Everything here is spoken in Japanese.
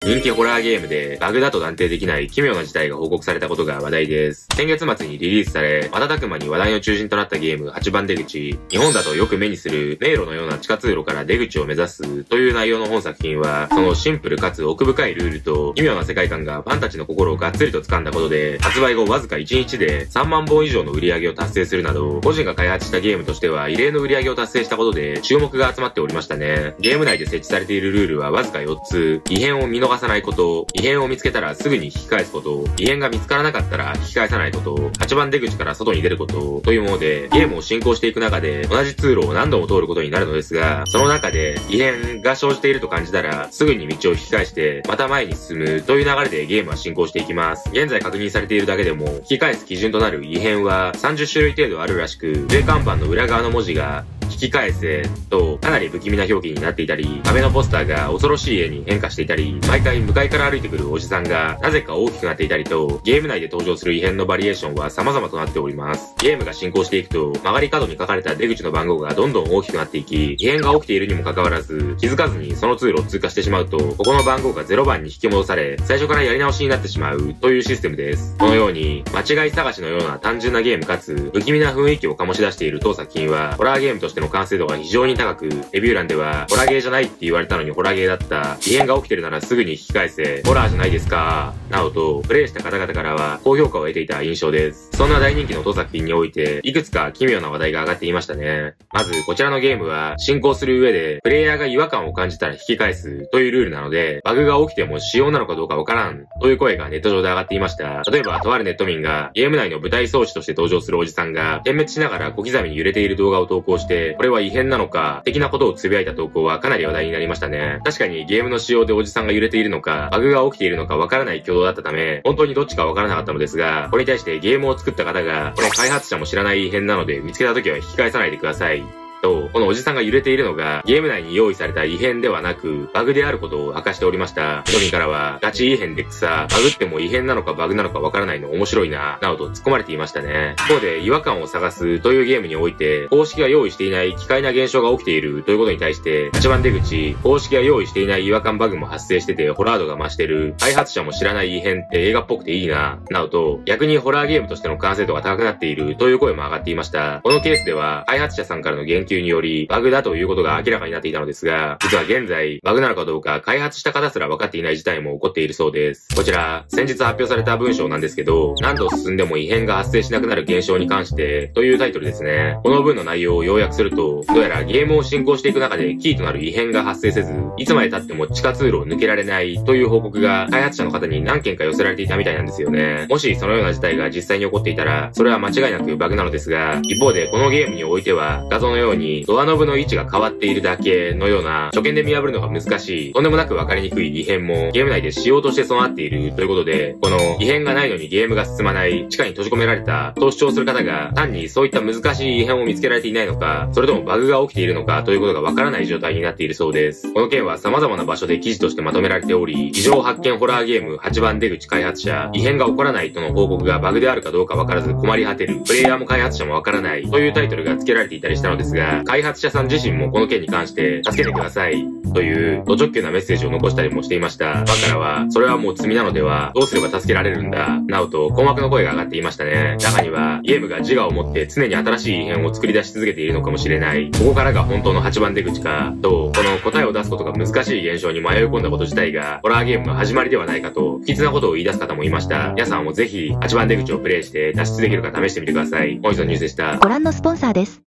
人気ホラーゲームでバグだと断定できない奇妙な事態が報告されたことが話題です。先月末にリリースされ、瞬く間に話題の中心となったゲーム8番出口。日本だとよく目にする迷路のような地下通路から出口を目指すという内容の本作品は、そのシンプルかつ奥深いルールと奇妙な世界観がファンたちの心をがっつりと掴んだことで、発売後わずか1日で3万本以上の売り上げを達成するなど、個人が開発したゲームとしては異例の売り上げを達成したことで注目が集まっておりましたね。ゲーム内で設置されているルールはわずか4つ。異変を見逃さないこと、異変を見つけたらすぐに引き返すこと、異変が見つからなかったら引き返さないこと、8番出口から外に出ることというもので、ゲームを進行していく中で同じ通路を何度も通ることになるのですが、その中で異変が生じていると感じたらすぐに道を引き返してまた前に進むという流れでゲームは進行していきます。現在確認されているだけでも引き返す基準となる異変は30種類程度あるらしく、上看板の裏側の文字が引き返せとかなり不気味な表記になっていたり、壁のポスターが恐ろしい絵に変化していたり、毎回向かいから歩いてくるおじさんがなぜか大きくなっていたりと、ゲーム内で登場する異変のバリエーションは様々となっております。ゲームが進行していくと、曲がり角に書かれた出口の番号がどんどん大きくなっていき、異変が起きているにもかかわらず、気づかずにその通路を通過してしまうと、ここの番号が0番に引き戻され、最初からやり直しになってしまうというシステムです。このように、間違い探しのような単純なゲームかつ、不気味な雰囲気を醸し出している当作品は、ホラーゲームとしての完成度が非常に高く、レビュー欄では、ホラーゲーじゃないって言われたのにホラーゲーだった、異変が起きてるならすぐに引き返せ、ホラーじゃないですか、などと、プレイした方々からは高評価を得ていた印象です。そんな大人気の当作品において、いくつか奇妙な話題が上がっていましたね。まず、こちらのゲームは、進行する上で、プレイヤーが違和感を感じたら引き返すというルールなので、バグが起きても仕様なのかどうかわからんという声がネット上で上がっていました。例えば、とあるネット民が、ゲーム内の舞台装置として登場するおじさんが、点滅しながら小刻みに揺れている動画を投稿して、これは異変なのか、的なことをつぶやいた投稿はかなり話題になりましたね。確かにゲームの仕様でおじさんが揺れているのか、バグが起きているのかわからない挙動だったため、本当にどっちかわからなかったのですが、これに対してゲームを作った方が、この開発者も知らない異変なので見つけた時は引き返さないでください。と、このおじさんが揺れているのが、ゲーム内に用意された異変ではなく、バグであることを明かしておりました。ドミンからは、ガチ異変で草、バグっても異変なのかバグなのかわからないの面白いな、などと突っ込まれていましたね。一方で、違和感を探すというゲームにおいて、公式が用意していない奇怪な現象が起きているということに対して、8番出口、公式が用意していない違和感バグも発生してて、ホラー度が増してる、開発者も知らない異変って映画っぽくていいな、などと、逆にホラーゲームとしての完成度が高くなっているという声も上がっていました。このケースでは、開発者さんからの言及により、バグだということが明らかになっていたのですが、実は現在、バグなのかどうか開発した方すら分かっていない事態も起こっているそうです。こちら、先日発表された文章なんですけど、何度進んでも異変が発生しなくなる現象に関して、というタイトルですね。この文の内容を要約すると、どうやらゲームを進行していく中でキーとなる異変が発生せず、いつまで経っても地下通路を抜けられないという報告が開発者の方に何件か寄せられていたみたいなんですよね。もしそのような事態が実際に起こっていたら、それは間違いなくバグなのですが、一方でこのゲームにおいては、画像のようにドアノブの位置が変わっているだけのような、初見で見破るのが難しい、とんでもなく分かりにくい異変もゲーム内で仕様として備わっているということで、この異変がないのにゲームが進まない、地下に閉じ込められたと主張する方が単にそういった難しい異変を見つけられていないのか、それともバグが起きているのかということが分からない状態になっているそうです。この件は様々な場所で記事としてまとめられており、異常発見ホラーゲーム8番出口開発者、異変が起こらないとの報告がバグであるかどうか分からず困り果てる、プレイヤーも開発者も分からないというタイトルが付けられていたりしたのですが、開発者さん自身もこの件に関して助けてくださいというド直球なメッセージを残したりもしていました。ファンからは、それはもう罪なのでは、どうすれば助けられるんだ、などと困惑の声が上がっていましたね。中には、ゲームが自我を持って常に新しい異変を作り出し続けているのかもしれない。ここからが本当の8番出口か、と、この答えを出すことが難しい現象に迷い込んだこと自体が、ホラーゲームの始まりではないかと、不吉なことを言い出す方もいました。皆さんもぜひ、8番出口をプレイして脱出できるか試してみてください。本日のニュースでした。 ご覧のスポンサーです。